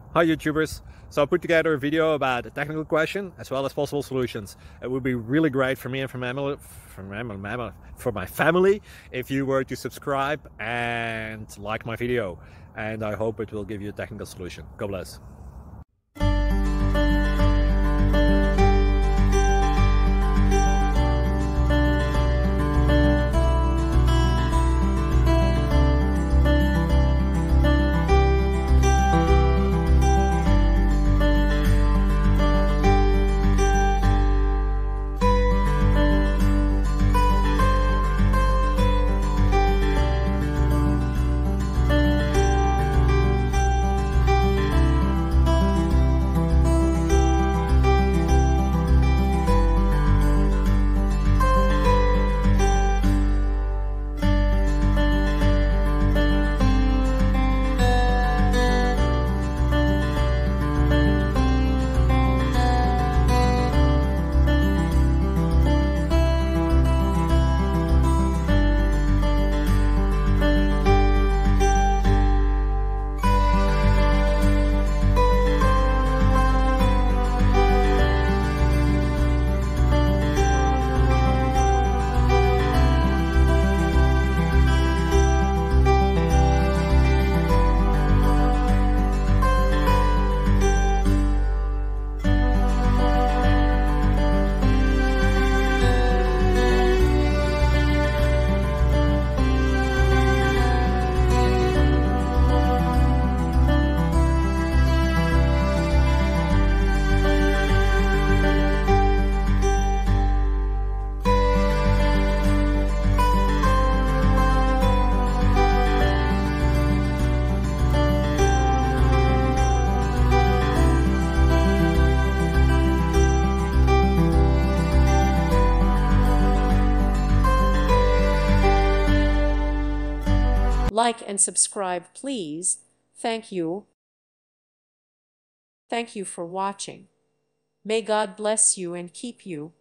Hi YouTubers! So I put together a video about a technical question as well as possible solutions. It would be really great for me and for my family if you were to subscribe and like my video. And I hope it will give you a technical solution. God bless. Like and subscribe, please. Thank you. Thank you for watching. May God bless you and keep you.